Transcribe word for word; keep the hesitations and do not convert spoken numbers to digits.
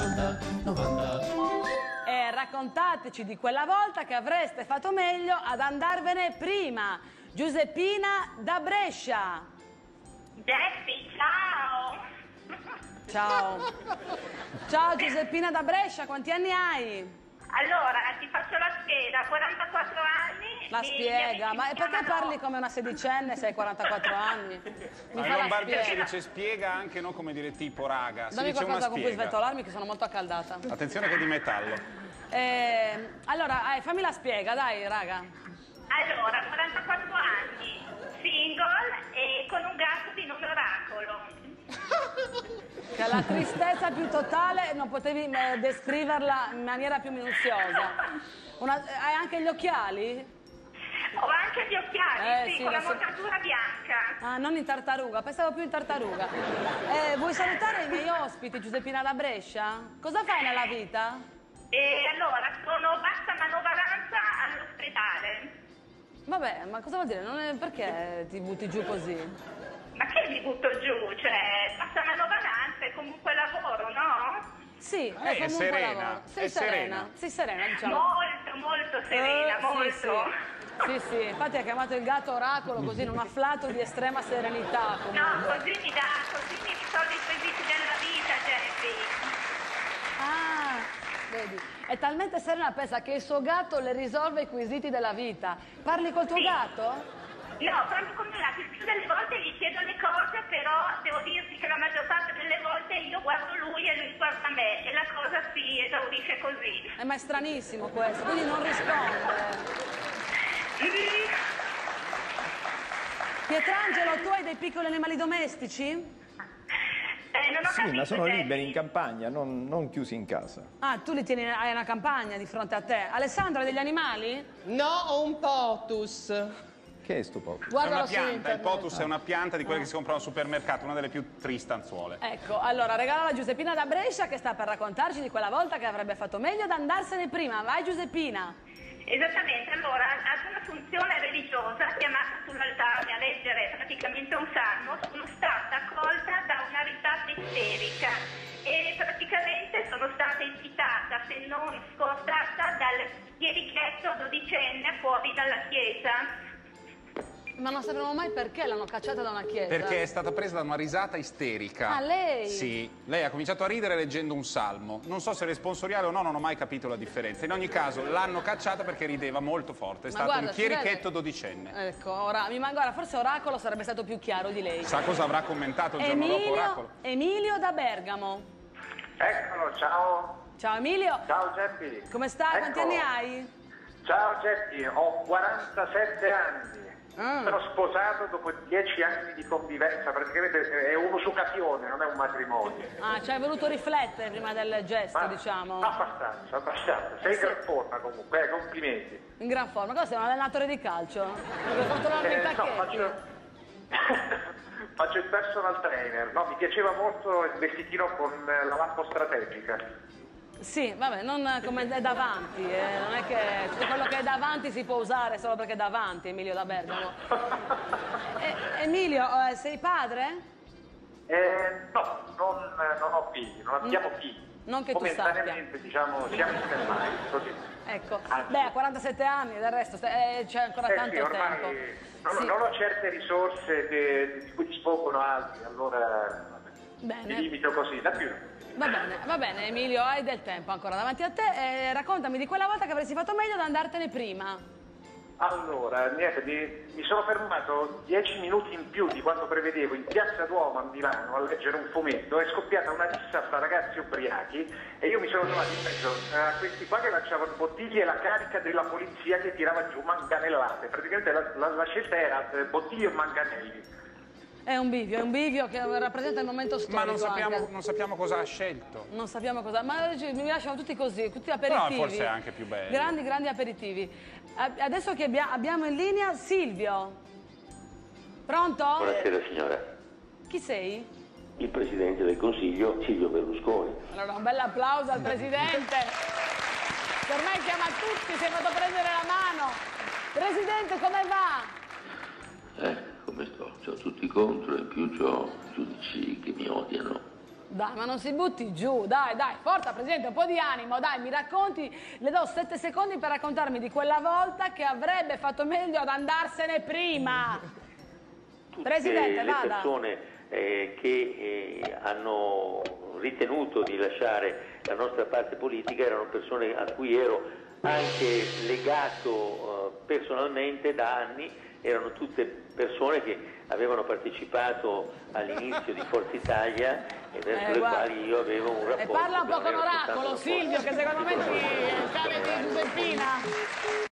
novanta, novanta. E raccontateci di quella volta che avreste fatto meglio ad andarvene prima. Giuseppina da Brescia. Geppi, ciao! Ciao. Ciao Giuseppina da Brescia, quanti anni hai? Allora, ti faccio la spiega, quarantaquattro anni. La spiega, ma perché chiamano... parli come una sedicenne se hai quarantaquattro anni? Mi Ma fa in la Lombardia si spiega. dice spiega anche, non come dire tipo raga, si Dammi dice una qualcosa con cui spiega. svetolarmi che sono molto accaldata. Attenzione che è di metallo. Eh, allora, eh, fammi la spiega, dai, raga. Allora, quarantaquattro anni, single e con un gatto di nome Oracolo. Che la tristezza più totale non potevi eh, descriverla in maniera più minuziosa. Una, hai anche gli occhiali? Ho anche gli occhiali, Eh, sì, sì, con la lo so. montatura bianca. Ah, non in tartaruga, pensavo più in tartaruga. Eh, vuoi salutare i miei ospiti, Giuseppina da Brescia? Cosa fai nella vita? E allora, sono bassa manovalanza all'ospedale. Vabbè, ma cosa vuol dire? Non è, perché ti butti giù così? Ma che mi butto giù? Cioè, bassa manovalanza è comunque lavoro, no? Sì, è Eh, è comunque serena, lavoro. Sei è serena. serena. Sei serena, diciamo. Molto, molto serena, Eh, molto. Sì, sì. Sì, sì, infatti ha chiamato il gatto Oracolo così in un afflato di estrema serenità. No, Comunque. così mi dà, così mi risolve i quesiti della vita, Geppi. Ah, vedi, è talmente serena, pensa che il suo gatto le risolve i quesiti della vita. Parli col tuo Sì. gatto? No, proprio come la più delle volte gli chiedo le cose, però devo dirti che la maggior parte delle volte io guardo lui e lui guarda me e la cosa si esaurisce così. Eh, ma è stranissimo questo, quindi non risponde. Pietrangelo, tu hai dei piccoli animali domestici? Eh, non ho Sì, capito, ma sono Geppi. liberi in campagna, non, non chiusi in casa. Ah, tu li tieni, hai una campagna di fronte a te. Alessandro, hai degli animali? No, ho un potus. Che è sto poco? È Guardalo una su pianta, il internet. potus è una pianta di quelle che si comprano al supermercato, una delle più tristanzuole. Ecco, allora regalo a Giuseppina da Brescia che sta per raccontarci di quella volta che avrebbe fatto meglio ad andarsene prima. Vai Giuseppina. Esattamente, allora, ad una funzione religiosa chiamata sull'altare a leggere praticamente un salmo, sono stata accolta da una risata isterica e praticamente sono stata invitata, se non scordata, dal chierichetto dodicenne fuori dalla chiesa. Ma non sapevamo mai perché l'hanno cacciata da una chiesa. Perché è stata presa da una risata isterica. Ah, lei? Sì, lei ha cominciato a ridere leggendo un salmo. Non so se responsoriale o no, non ho mai capito la differenza. In ogni caso, l'hanno cacciata perché rideva molto forte. È Ma stato guarda, un si chierichetto vede? dodicenne. Ecco, ora, mi ma guarda, forse Oracolo sarebbe stato più chiaro di lei. Sa cosa avrà commentato il giorno dopo Oracolo? Emilio, Emilio da Bergamo. Eccolo, ciao. Ciao Emilio. Ciao Geppi. Come stai? Quanti Eccolo. anni hai? Ciao Geppi, ho quarantasette anni. Ah. Sono sposato dopo dieci anni di convivenza, praticamente è un'usucazione, non è un matrimonio. Ah, ci hai voluto riflettere prima del gesto, Ma- diciamo. Abbastanza, abbastanza. Sei in gran forma comunque, eh, complimenti. In gran forma. Cosa sei, un allenatore di calcio? Per controllare i Eh, no, tacchetti? faccio... faccio il personal trainer. No, mi piaceva molto il vestitino con la lampo strategica. Sì, vabbè, non come è davanti, eh. Non è che tutto quello che è davanti si può usare solo perché è davanti, Emilio da Bergamo. Eh, Emilio, eh, sei padre? Eh, no, non, non ho figli, non abbiamo figli. Non che tu sappia. Momentaneamente, diciamo, siamo stermati, così. Ecco, Anzi. beh, a quarantasette anni, del resto eh, c'è ancora Eh tanto sì, ormai tempo. non, Sì. non ho certe risorse che- di cui dispongono altri, allora vabbè, Bene. mi limito così, da più. Va bene, va bene, Emilio, hai del tempo ancora davanti a te. Eh, raccontami di quella volta che avresti fatto meglio ad andartene prima. Allora, niente, mi, mi sono fermato dieci minuti in più di quanto prevedevo in Piazza Duomo a Milano a leggere un fumetto, è scoppiata una rissa fra ragazzi ubriachi e io mi sono trovato in mezzo a questi qua che lanciavano bottiglie e la carica della polizia che tirava giù manganellate. Praticamente la, la- la scelta era eh, bottiglie e manganelli. È un bivio, è un bivio che rappresenta il momento storico. Ma non sappiamo, anche. non sappiamo cosa ha scelto. Non sappiamo cosa, ma cioè, mi lasciamo tutti così, tutti aperitivi. No, forse è anche più bello. Grandi, grandi aperitivi. A- Adesso che abbia- abbiamo in linea Silvio. Pronto? Buonasera signora, Chi sei? il Presidente del Consiglio Silvio Berlusconi. Allora, un bel applauso al Presidente. Che ormai chiama tutti, si è fatto prendere la mano. Presidente, come va? Eh, come sto? C'ho tutti contro, in più c'ho giudici che mi odiano. Dai, ma non si butti giù, dai, dai, forza Presidente, un po' di animo, dai, mi racconti, le do sette secondi per raccontarmi di quella volta che avrebbe fatto meglio ad andarsene prima. Tutte Presidente, le vada. persone eh, che eh, hanno ritenuto di lasciare la nostra parte politica erano persone a cui ero anche legato eh, personalmente da anni, erano tutte persone che avevano partecipato all'inizio di Forza Italia e verso Eh, le guarda. quali io avevo un rapporto. E parla un che po' non con era soltanto Oracolo, una Silvio, forza che secondo me di ti conoscenza. cane di Giuseppina.